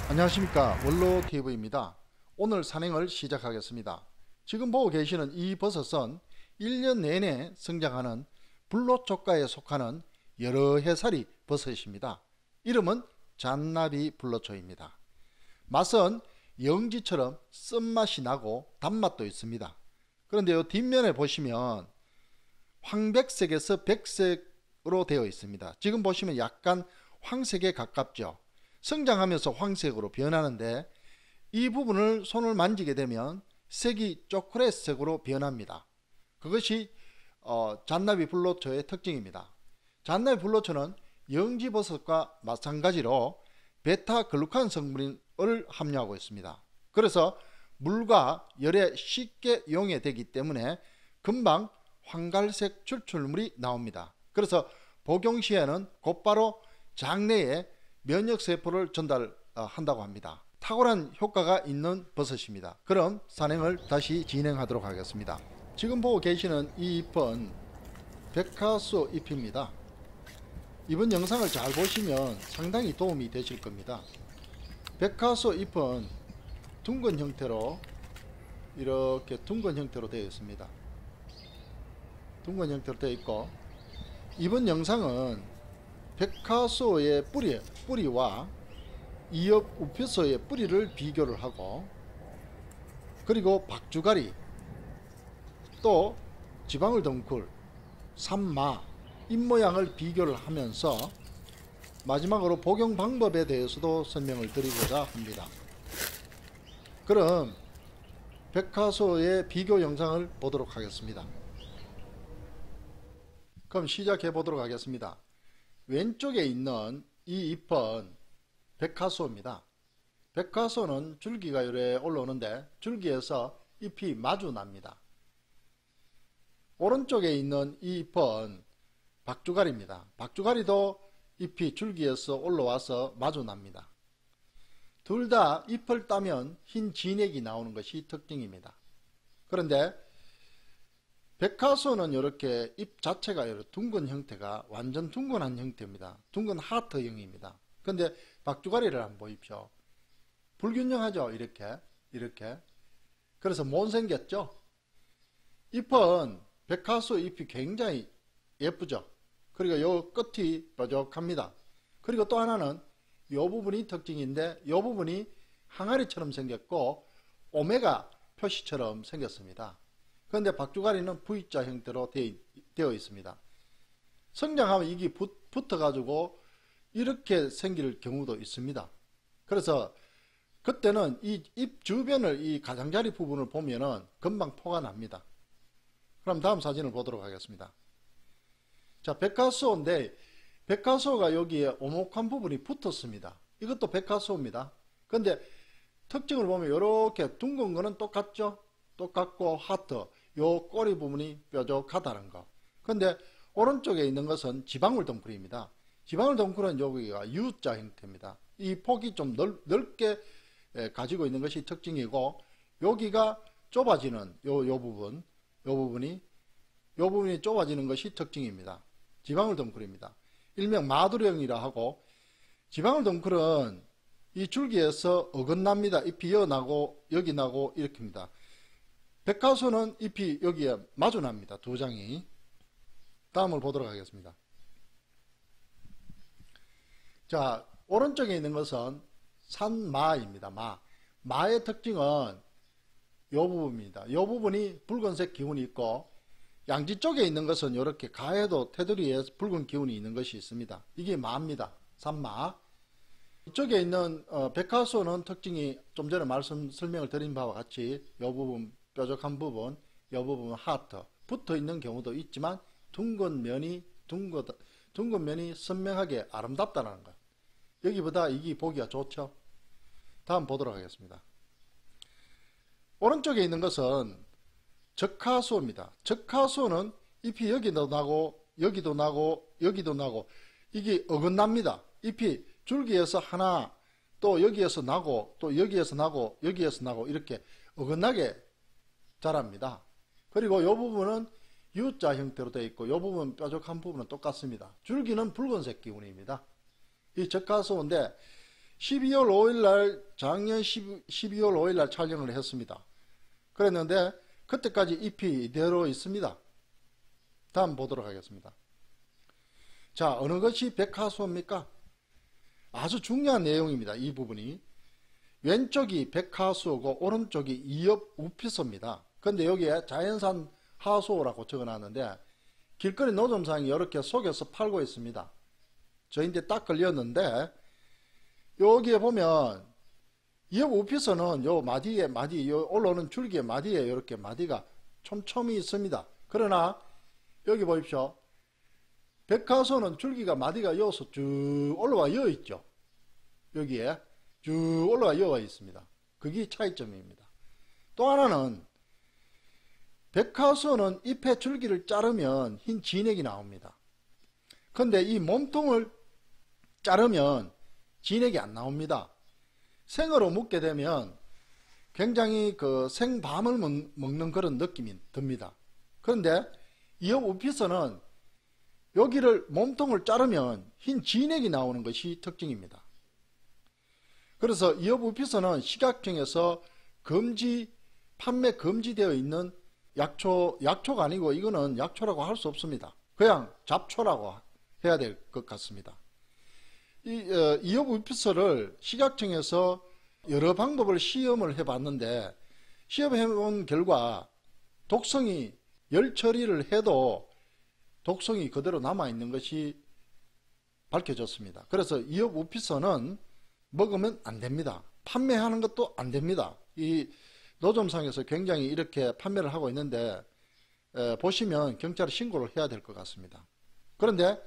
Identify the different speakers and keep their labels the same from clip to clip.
Speaker 1: 안녕하십니까, 원로TV입니다. 오늘 산행을 시작하겠습니다. 지금 보고 계시는 이 버섯은 1년 내내 성장하는 불로초과에 속하는 여러 해살이 버섯입니다. 이름은 잔나비 불로초입니다. 맛은 영지처럼 쓴맛이 나고 단맛도 있습니다. 그런데 이 뒷면에 보시면 황백색에서 백색으로 되어 있습니다. 지금 보시면 약간 황색에 가깝죠. 성장하면서 황색으로 변하는데 이 부분을 손을 만지게 되면 색이 초콜릿색으로 변합니다. 그것이 잔나비 불로초의 특징입니다. 잔나비 불로초는 영지버섯과 마찬가지로 베타글루칸 성분을 함유하고 있습니다. 그래서 물과 열에 쉽게 용해되기 때문에 금방 황갈색 추출물이 나옵니다. 그래서 복용 시에는 곧바로 장내에 면역세포를 전달한다고 합니다. 탁월한 효과가 있는 버섯입니다. 그럼 산행을 다시 진행하도록 하겠습니다. 지금 보고 계시는 이 잎은 백화소 잎입니다. 이번 영상을 잘 보시면 상당히 도움이 되실 겁니다. 백화소 잎은 둥근 형태로 이렇게 둥근 형태로 되어 있습니다. 둥근 형태로 되어 있고, 이번 영상은 백화소의 뿌리와 이엽 우표소의 뿌리를 비교를 하고, 그리고 박주가리, 또 지방울덩쿨, 산마, 잎모양을 비교를 하면서 마지막으로 복용 방법에 대해서도 설명을 드리고자 합니다. 그럼 백화소의 비교 영상을 보도록 하겠습니다. 그럼 시작해 보도록 하겠습니다. 왼쪽에 있는 이 잎은 백화소입니다. 백화소는 줄기가 이래 올라오는데 줄기에서 잎이 마주 납니다. 오른쪽에 있는 이 잎은 박주가리입니다. 박주가리도 잎이 줄기에서 올라와서 마주 납니다. 둘 다 잎을 따면 흰 진액이 나오는 것이 특징입니다. 그런데 백화소는 이렇게 잎 자체가 이렇게 둥근 형태가 완전 둥근한 형태입니다. 둥근 하트형입니다. 근데 박주가리를 한번 보십시오. 불균형하죠. 이렇게. 그래서 못생겼죠. 잎은 백화소 잎이 굉장히 예쁘죠. 그리고 요 끝이 뾰족합니다. 그리고 또 하나는 요 부분이 특징인데, 요 부분이 항아리처럼 생겼고 오메가 표시처럼 생겼습니다. 그런데 박주가리는 V자 형태로 되어 있습니다. 성장하면 이게 붙어 가지고 이렇게 생길 경우도 있습니다. 그래서 그때는 이 잎 주변을, 이 가장자리 부분을 보면은 금방 포가 납니다. 그럼 다음 사진을 보도록 하겠습니다. 자, 백화소인데 백화소가 여기에 오목한 부분이 붙었습니다. 이것도 백화소입니다. 근데 특징을 보면 이렇게 둥근 거는 똑같죠? 똑같고 하트, 요 꼬리 부분이 뾰족하다는 거. 근데 오른쪽에 있는 것은 지방울덩쿨입니다. 지방울덩쿨은 여기가 U자 형태입니다. 이 폭이 좀 넓게 가지고 있는 것이 특징이고, 여기가 좁아지는 요 부분이 좁아지는 것이 특징입니다. 지방울덩쿨입니다. 일명 마두령이라 하고, 지방울덩쿨은 이 줄기에서 어긋납니다. 잎이 나고 여기 나고 이렇게입니다. 백화소는 잎이 여기에 마주 납니다. 두 장이. 다음을 보도록 하겠습니다. 자, 오른쪽에 있는 것은 산마입니다. 마의 특징은 요 부분입니다. 요 부분이 붉은색 기운이 있고, 양지 쪽에 있는 것은 이렇게 가해도 테두리에 붉은 기운이 있는 것이 있습니다. 이게 마입니다. 산마. 이쪽에 있는 백화소는 특징이 좀 전에 설명을 드린 바와 같이 요 부분, 뾰족한 부분, 이 부분 하트 붙어 있는 경우도 있지만 둥근 면이 선명하게 아름답다는 것. 여기보다 이게 보기가 좋죠. 다음 보도록 하겠습니다. 오른쪽에 있는 것은 적화소입니다. 적화소는 잎이 여기도 나고 여기도 나고 여기도 나고 이게 어긋납니다. 잎이 줄기에서 하나, 또 여기에서 나고 또 여기에서 나고 여기에서 나고 이렇게 어긋나게 자랍니다. 그리고 이 부분은 U자 형태로 되어 있고, 이 부분 뾰족한 부분은 똑같습니다. 줄기는 붉은색 기운입니다. 이 적화소인데 12월 5일날 작년 12월 5일날 촬영을 했습니다. 그랬는데 그때까지 잎이 이대로 있습니다. 다음 보도록 하겠습니다. 자, 어느 것이 백화수입니까? 아주 중요한 내용입니다. 이 부분이. 왼쪽이 백화수고 오른쪽이 이엽 우피소입니다. 근데 여기에 자연산 하수라고 적어놨는데 길거리 노점상이 이렇게 속여서 팔고 있습니다. 저인데 딱 걸렸는데 여기에 보면 이엽 우피소는 요 마디에 요 올라오는 줄기의 마디에 이렇게 마디가 촘촘히 있습니다. 그러나 여기 보십시오. 백화수는 줄기가 마디가 이어서 쭉 올라와 이어 있죠. 여기에 쭉 올라와 이어와 있습니다. 그게 차이점입니다. 또 하나는 백화수는 잎의 줄기를 자르면 흰 진액이 나옵니다. 근데 이 몸통을 자르면 진액이 안 나옵니다. 생으로 먹게 되면 굉장히 그 생밤을 먹는 그런 느낌이 듭니다. 그런데 이엽 우피소는 여기를 몸통을 자르면 흰 진액이 나오는 것이 특징입니다. 그래서 이엽 우피소는 식약청에서 판매 금지되어 있는 약초가 아니고 이거는 약초라고 할 수 없습니다. 그냥 잡초라고 해야 될 것 같습니다. 이엽 우피소를 식약청에서 여러 방법을 시험을 해봤는데 시험해본 결과 독성이 열 처리를 해도 독성이 그대로 남아있는 것이 밝혀졌습니다. 그래서 이엽 우피소는 먹으면 안 됩니다. 판매하는 것도 안 됩니다. 이 노점상에서 굉장히 이렇게 판매를 하고 있는데 보시면 경찰에 신고를 해야 될 것 같습니다. 그런데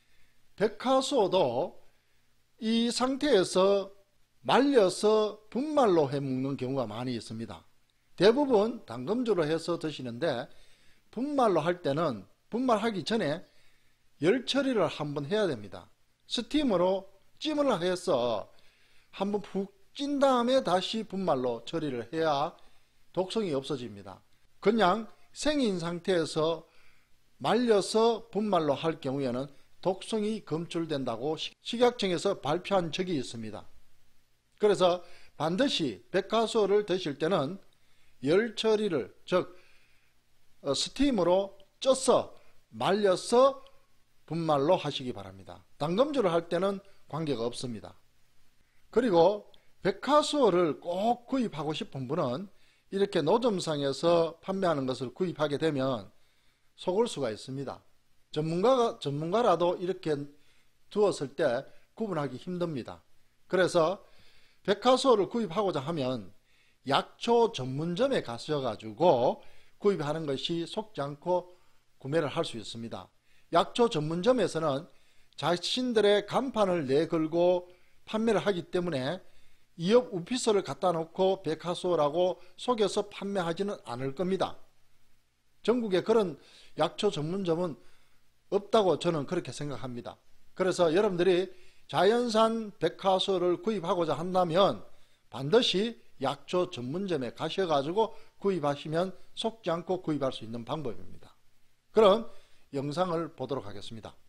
Speaker 1: 백화수도 이 상태에서 말려서 분말로 해 먹는 경우가 많이 있습니다. 대부분 당금주로 해서 드시는데 분말로 할 때는 분말하기 전에 열 처리를 한번 해야 됩니다. 스팀으로 찜을 해서 한번 푹 찐 다음에 다시 분말로 처리를 해야 독성이 없어집니다. 그냥 생인 상태에서 말려서 분말로 할 경우에는 독성이 검출된다고 식약청에서 발표한 적이 있습니다. 그래서 반드시 백화수를 드실 때는 열 처리를, 즉 스팀으로 쪄서 말려서 분말로 하시기 바랍니다. 당금주를 할 때는 관계가 없습니다. 그리고 백화수를 꼭 구입하고 싶은 분은 이렇게 노점상에서 판매하는 것을 구입하게 되면 속을 수가 있습니다. 전문가라도 이렇게 두었을 때 구분하기 힘듭니다. 그래서 백화수를 구입하고자 하면 약초 전문점에 가셔가지고 구입하는 것이 속지 않고 구매를 할 수 있습니다. 약초 전문점에서는 자신들의 간판을 내걸고 판매를 하기 때문에 이엽 우피소를 갖다 놓고 백화수라고 속여서 판매하지는 않을 겁니다. 전국에 그런 약초 전문점은 없다고 저는 그렇게 생각합니다. 그래서 여러분들이 자연산 백화수를 구입하고자 한다면 반드시 약초 전문점에 가셔가지고 구입하시면 속지 않고 구입할 수 있는 방법입니다. 그럼 영상을 보도록 하겠습니다.